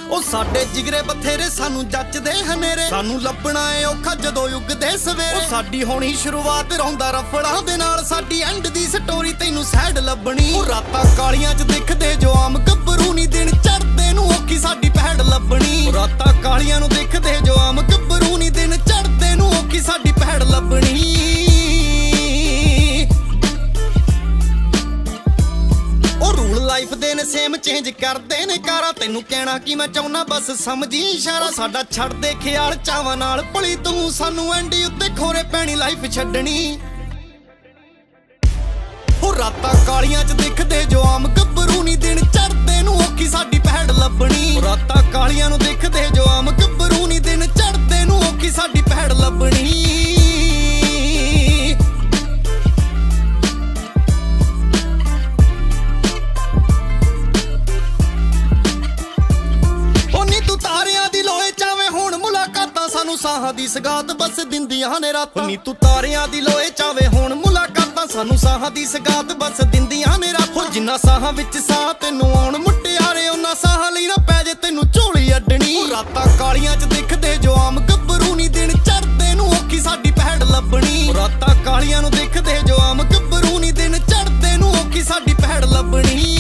ਉਹ ਸਾਡੇ ਜਿਗਰੇ ਬਥੇਰੇ ਸਾਨੂੰ ਜੱਚਦੇ ਹਨੇਰੇ, ਸਾਨੂੰ ਲੱਭਣਾ ਏ ਔਖਾ ਜਦੋਂ ਉੱਗਦੇ ਸਵੇਰੇ। ਉਹ ਸਾਡੀ ਹੋਣੀ ਸ਼ੁਰੂਆਤ ਰੌਂਦਾ ਰਫੜਾਂ ਦੇ ਨਾਲ, ਸਾਡੀ ਐਂਡ ਦੀ ਸਟੋਰੀ ਤੈਨੂੰ ਸੈਡ ਲੱਭਣੀ। ਉਹ ਰਾਤਾਂ ਕਾਲੀਆਂ 'ਚ ਦਿਖਦੇ ਜੋ ਆਮ ਗੱਭਰੂ ਨੀ, ਦਿਨ ਚੜ੍ਹਦੇ ਨੂੰ ਔਖੀ ਸਾਡੀ ਪਹਿੜ ਲੱਭਣੀ। ਉਹ ਰਾਤਾਂ ਕਾਲੀਆਂ ਨੂੰ ਦਿਖਦੇ ਜੋ ਆਮ ਗੱਭਰੂ ਨੀ, ਦਿਨ ਚੜ੍ਹਦੇ ਨੂੰ ਔਖੀ ਸਾਡੀ ਪਹਿੜ ਲੱਭਣੀ। ਲਾਈਫ ਦੇ ਨੇ ਸੇਮ ਚੇਂਜ ਕਰਦੇ ਨੇ ਕਾਰਾਂ, ਤੈਨੂੰ ਕਹਿਣਾ ਕੀ ਮੈਂ ਚਾਹੁੰਨਾ ਬਸ ਸਮਝੀ ਇਸ਼ਾਰਾ। ਸਾਡਾ ਛੱਡਦੇ ਖਿਆਲ ਚਾਵਾਂ ਨਾਲ ਭਲੀ ਤੂੰ, ਸਾਨੂੰ ਐਂਡੀ ਉੱਤੇ ਖੋਰੇ ਪੈਣੀ ਲਾਈਫ ਛੱਡਣੀ। ਉਹ ਰਾਤਾਂ ਕਾਲੀਆਂ 'ਚ ਦਿਖਦੇ ਜੋ ਆਮ ਗੱਭਰੂ ਨੀ, ਦਿਨ ਚੜ੍ਹਦੇ ਨੂੰ ਔਖੀ ਸਾਡੀ ਪਹਿੜ ਲੱਭਣੀ। ਰਾਤਾਂ ਕਾਲੀਆਂ ਨੂੰ ਦਿਖਦੇ ਜੋ ਆਮ ਗੱਭਰੂ ਨੀ, ਦਿਨ ਚੜ੍ਹਦੇ ਨੂੰ ਔਖੀ ਸਾਡੀ ਪਹਿੜ ਲੱਭਣੀ। ਸਾਨੂੰ ਸਾਹਾਂ ਦੀ ਸਗਾਤ ਬਸ ਦਿੰਦੀਆਂ ਨੇ ਰਾਤਾਂ, ਨੀ ਤੂੰ ਤਾਰਿਆਂ ਦੀ ਲੋਏ ਚਾਵੇ ਹੁਣ ਮੁਲਾਕਾਤਾਂ। ਸਾਨੂੰ ਸਾਹਾਂ ਦੀ ਸਗਾਤ ਬਸ ਦਿੰਦੀਆਂ ਨੇ ਰਾਤਾਂ, ਜਿੰਨਾ ਸਾਹਾਂ ਵਿੱਚ ਸਾਹ ਤੈਨੂੰ ਆਉਣ ਮੁਟਿਆਰੇ, ਉਹਨਾਂ ਸਾਹਾਂ ਲਈ ਨਾ ਪੈ ਜੇ ਤੈਨੂੰ ਝੋਲੀ ਅੱਡਣੀ। ਰਾਤਾਂ ਕਾਲੀਆਂ 'ਚ ਦਿਖਦੇ ਜੋ ਆਮ ਗੱਭਰੂ ਨੀ, ਦਿਨ ਚੜ੍ਹਦੇ ਨੂੰ ਔਖੀ ਸਾਡੀ ਪਹਿੜ ਲੱਭਣੀ। ਰਾਤਾਂ ਕਾਲੀਆਂ ਨੂੰ ਦਿਖਦੇ ਜੋ ਆਮ ਗੱਭਰੂ ਨੀ, ਦਿਨ ਚੜ੍ਹਦੇ ਨੂੰ ਔਖੀ ਸਾਡੀ ਪਹਿੜ ਲੱਭਣੀ।